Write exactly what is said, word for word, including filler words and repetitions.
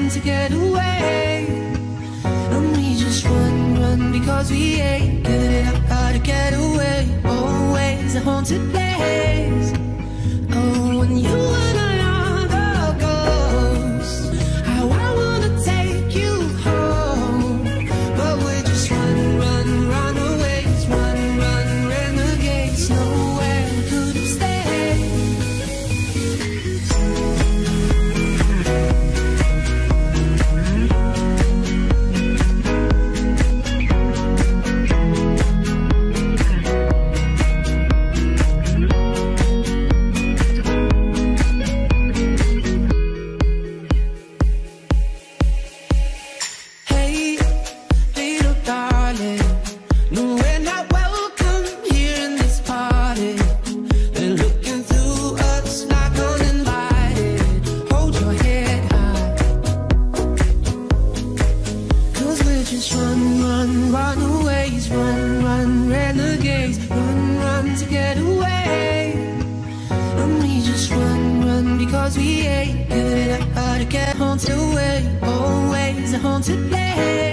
run to get away. And we just run, run because we ain't giving it up how to get away. Always a haunted place. Oh, when you and I are the ghosts, how I wanna take you home. But we're just run, run, runaways, run, run, renegades. Nowhere we could have stayed. Hey, little darling, no, we're not welcome here in this party. They're looking through us like uninvited. Hold your head high, 'cause we're just run, run, runaways, run, run, renegades, run, run to get away. And we just run, run because we ain't giving it up how to get haunted away. Always a haunted place.